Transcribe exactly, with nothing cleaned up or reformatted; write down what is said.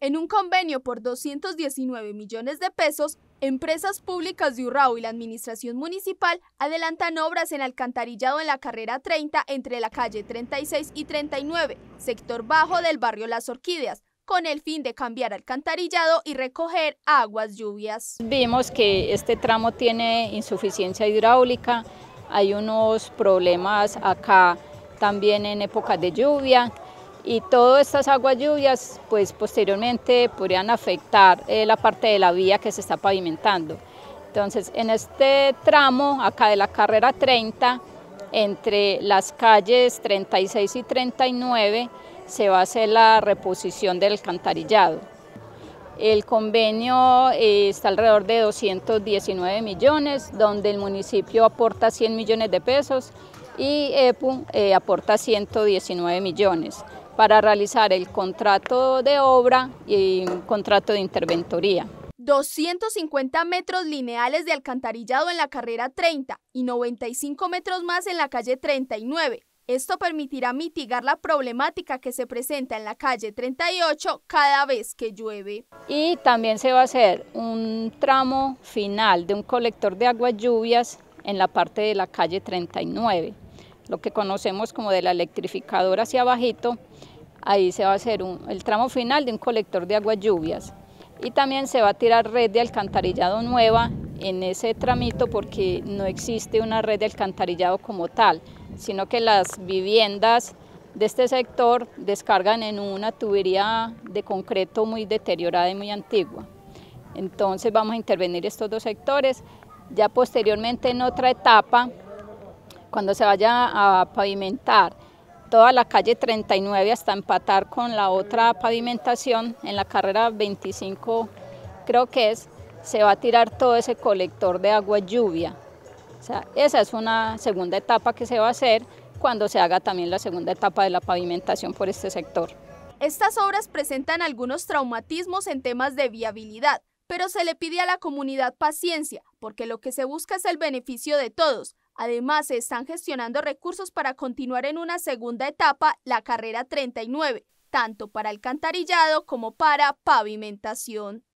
En un convenio por doscientos diecinueve millones de pesos, empresas públicas de Urrao y la administración municipal adelantan obras en alcantarillado en la carrera treinta entre la calle treinta y seis y treinta y nueve, sector bajo del barrio Las Orquídeas, con el fin de cambiar alcantarillado y recoger aguas lluvias. Vimos que este tramo tiene insuficiencia hidráulica, hay unos problemas acá también en épocas de lluvia. Y todas estas aguas lluvias pues posteriormente podrían afectar eh, la parte de la vía que se está pavimentando. Entonces en este tramo acá de la carrera treinta, entre las calles treinta y seis y treinta y nueve, se va a hacer la reposición del alcantarillado. El convenio eh, está alrededor de doscientos diecinueve millones, donde el municipio aporta cien millones de pesos y E P U eh, aporta ciento diecinueve millones. Para realizar el contrato de obra y un contrato de interventoría. doscientos cincuenta metros lineales de alcantarillado en la carrera treinta y noventa y cinco metros más en la calle treinta y nueve. Esto permitirá mitigar la problemática que se presenta en la calle treinta y ocho cada vez que llueve. Y también se va a hacer un tramo final de un colector de aguas lluvias en la parte de la calle treinta y nueve. Lo que conocemos como de la electrificadora hacia abajito, ahí se va a hacer un, el tramo final de un colector de aguas lluvias. Y también se va a tirar red de alcantarillado nueva en ese tramito porque no existe una red de alcantarillado como tal, sino que las viviendas de este sector descargan en una tubería de concreto muy deteriorada y muy antigua. Entonces vamos a intervenir estos dos sectores. Ya posteriormente en otra etapa, cuando se vaya a pavimentar toda la calle treinta y nueve hasta empatar con la otra pavimentación en la carrera veinticinco, creo que es, se va a tirar todo ese colector de agua lluvia. O sea, esa es una segunda etapa que se va a hacer cuando se haga también la segunda etapa de la pavimentación por este sector. Estas obras presentan algunos traumatismos en temas de viabilidad, pero se le pide a la comunidad paciencia, porque lo que se busca es el beneficio de todos. Además, se están gestionando recursos para continuar en una segunda etapa la carrera treinta y nueve, tanto para alcantarillado como para pavimentación.